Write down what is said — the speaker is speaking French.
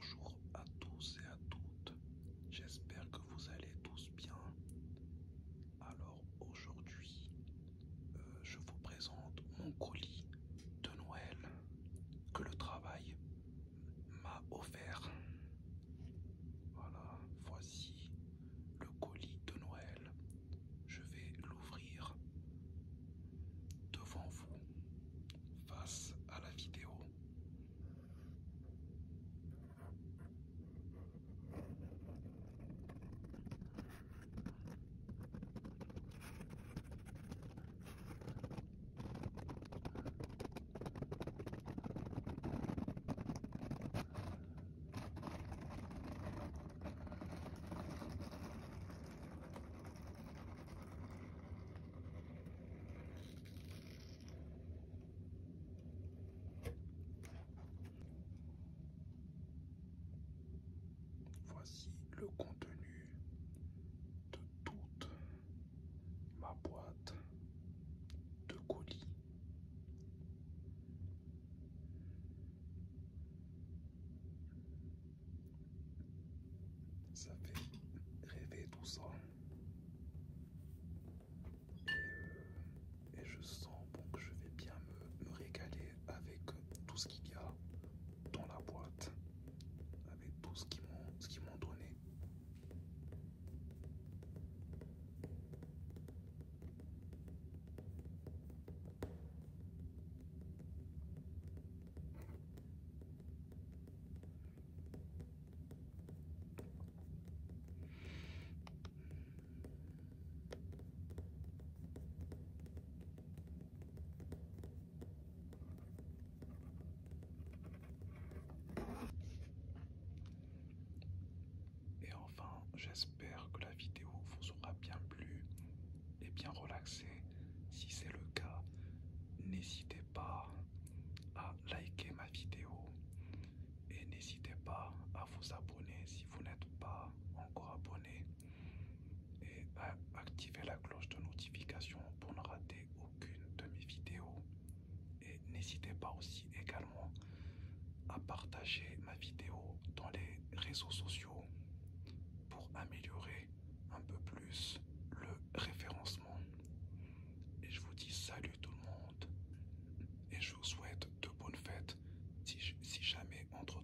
Bonjour à tous et à toutes, j'espère que vous allez tous bien. Alors aujourd'hui, je vous présente mon colis de Noël que le travail m'a offert. Voilà, voici le colis de Noël. Je vais l'ouvrir devant vous face à la vidéo. Voici le contenu de toute ma boîte de colis. Ça fait rêver tout ça. Et je sens bon, que je vais bien me régaler avec tout ce qu'il y a dans la boîte, avec tout ce qu'ils m'ont donné. Et enfin, j'espère que la vidéo vous aura bien plu et bien relaxé. Si c'est le cas, n'hésitez pas à liker ma vidéo et n'hésitez pas à vous abonner si vous n'êtes pas encore abonné et à activer la cloche de notification pour ne rater aucune de mes vidéos. Et n'hésitez pas aussi également à partager ma vidéo dans les réseaux sociaux pour améliorer un peu plus le référencement. Et je vous dis salut tout le monde et je vous souhaite de bonnes fêtes si jamais entre